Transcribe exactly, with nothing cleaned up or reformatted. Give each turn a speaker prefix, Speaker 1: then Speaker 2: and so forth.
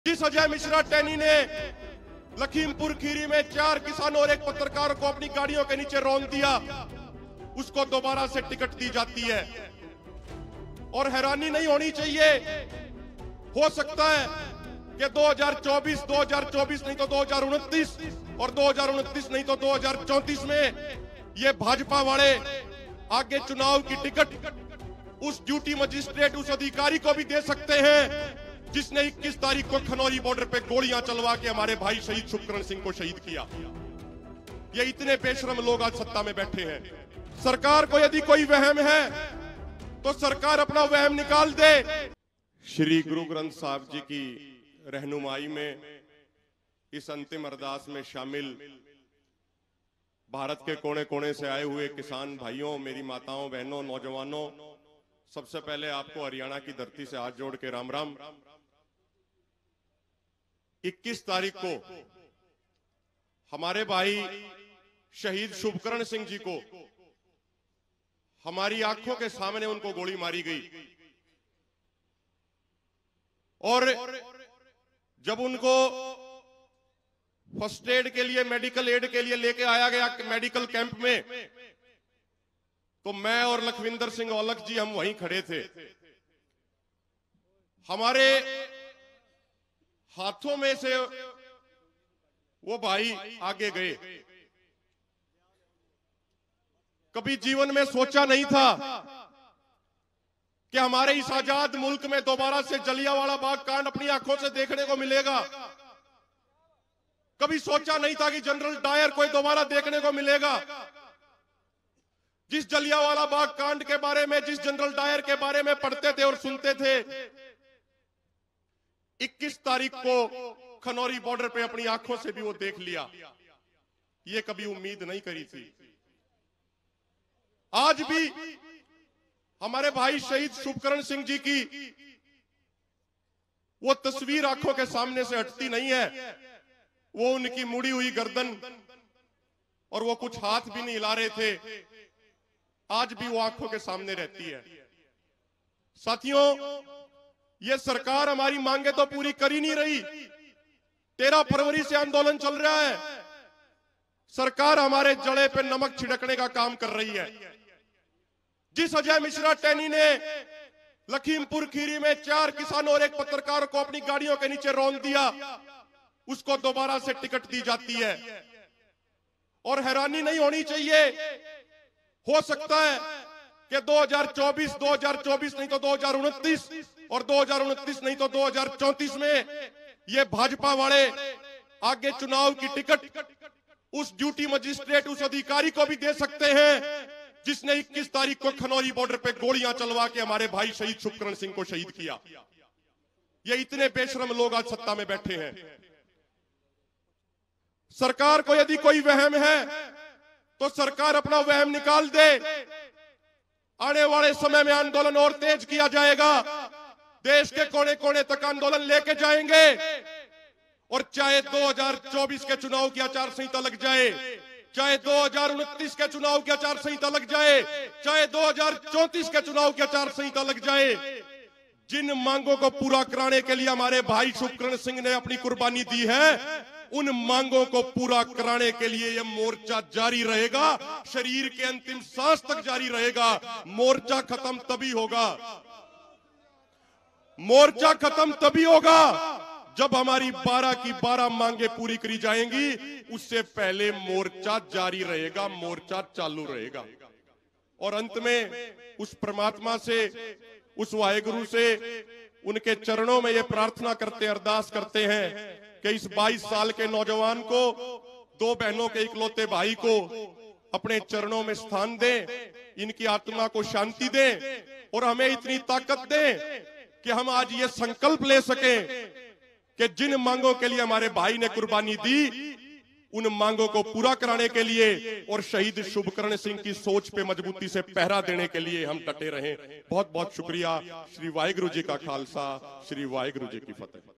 Speaker 1: जिस अजय मिश्रा टैनी ने लखीमपुर खीरी में चार किसानों और एक पत्रकार को अपनी गाड़ियों के नीचे रौंद दिया, उसको दोबारा से टिकट दी जाती है। और हैरानी नहीं होनी चाहिए, हो सकता है कि दो हज़ार चौबीस दो हज़ार चौबीस नहीं तो दो हज़ार उनतीस और दो हज़ार उनतीस नहीं तो दो हज़ार चौंतीस में ये भाजपा वाले आगे चुनाव की टिकट उस ड्यूटी मजिस्ट्रेट, उस अधिकारी को भी दे सकते हैं जिसने इक्कीस तारीख को खनौरी बॉर्डर पे गोलियां चलवा के हमारे भाई शहीद शुभकरण सिंह को शहीद किया। ये इतने बेशरम लोग आज सत्ता में बैठे हैं। सरकार को यदि कोई वहम है तो सरकार अपना वहम निकाल दे। श्री गुरु ग्रंथ साहब जी की रहनुमाई में इस अंतिम अरदास में शामिल भारत के कोने कोने से आए हुए किसान भाइयों, मेरी माताओं, बहनों, नौजवानों, सबसे पहले आपको हरियाणा की धरती से हाथ जोड़ के राम राम। इक्कीस तारीख को हमारे भाई शहीद शुभकरण सिंह जी को हमारी आंखों के सामने उनको गोली मारी गई और जब उनको फर्स्ट एड के लिए, मेडिकल एड के लिए लेके आया गया मेडिकल कैंप में, तो मैं और लखविंदर सिंह औलख जी हम वहीं खड़े थे। हमारे हाथों में से वो भाई आगे गए। कभी जीवन में सोचा नहीं था कि हमारे इस आजाद मुल्क में दोबारा से जलियांवाला बाग कांड अपनी आंखों से देखने को मिलेगा। कभी सोचा नहीं था कि जनरल डायर को दोबारा देखने को मिलेगा। जिस जलियांवाला बाग कांड के बारे में, जिस जनरल डायर के बारे में पढ़ते थे और सुनते थे, इक्कीस तारीख को खनौरी बॉर्डर पे अपनी आंखों से भी वो देख लिया। ये कभी उम्मीद नहीं करी थी। आज भी हमारे भाई शहीद शुभकरण सिंह जी की वो तस्वीर आंखों के सामने से हटती नहीं है। वो उनकी मुड़ी हुई गर्दन और वो कुछ हाथ भी नहीं हिला रहे थे, आज भी वो आंखों के सामने रहती है। साथियों, ये सरकार हमारी मांगे तो पूरी कर ही नहीं रही। तेरह फरवरी से आंदोलन चल रहा है, सरकार हमारे जड़े पे नमक छिड़कने का काम कर रही है। जिस अजय मिश्रा टैनी ने लखीमपुर खीरी में चार किसानों और एक पत्रकार को अपनी गाड़ियों के नीचे रौंद दिया, उसको दोबारा से टिकट दी जाती है। और हैरानी नहीं होनी चाहिए, हो सकता है कि दो हज़ार चौबीस दो हज़ार चौबीस नहीं तो दो हज़ार उनतीस और दो हज़ार उनतीस नहीं तो दो हज़ार चौंतीस में ये भाजपा वाले आगे चुनाव की टिकट उस ड्यूटी मजिस्ट्रेट, उस अधिकारी को भी दे सकते हैं जिसने इक्कीस तारीख को खनौरी बॉर्डर पे गोलियां चलवा के हमारे भाई शहीद शुभकरण सिंह को शहीद किया। ये इतने बेशरम लोग आज सत्ता में बैठे हैं। सरकार को यदि कोई वहम है तो सरकार अपना वहम निकाल दे। आने वाले समय में आंदोलन और तेज किया जाएगा। देश के कोने कोने तक आंदोलन लेके जाएंगे और चाहे दो हज़ार चौबीस के चुनाव की आचार संहिता लग जाए, चाहे दो हज़ार उनतीस के चुनाव की आचार संहिता लग जाए, चाहे दो हज़ार चौंतीस के चुनाव की आचार संहिता लग जाए, जिन मांगों को पूरा कराने के लिए हमारे भाई शुभकरण सिंह ने अपनी कुर्बानी दी है, उन मांगों को पूरा कराने के लिए यह मोर्चा जारी रहेगा, शरीर के अंतिम सांस तक जारी रहेगा। मोर्चा खत्म तभी होगा, मोर्चा खत्म तभी होगा जब हमारी बारह की बारह मांगे पूरी करी जाएंगी। उससे पहले मोर्चा जारी रहेगा, मोर्चा चालू रहेगा। और अंत में उस परमात्मा से, उस वाहेगुरु से, उनके चरणों में ये प्रार्थना करते, अरदास करते हैं कि इस बाईस साल के नौजवान को, दो बहनों के इकलौते भाई को अपने चरणों में स्थान दें, इनकी आत्मा को शांति दें और हमें इतनी ताकत दें कि हम आज ये संकल्प ले सकें कि जिन मांगों के लिए हमारे भाई ने कुर्बानी दी, उन मांगों को पूरा कराने के लिए और शहीद शुभकरण सिंह की सोच पे मजबूती से पहरा देने के लिए हम डटे रहें। बहुत बहुत शुक्रिया। श्री वाहिगुरु जी का खालसा, श्री वाहिगुरु जी की फतेह।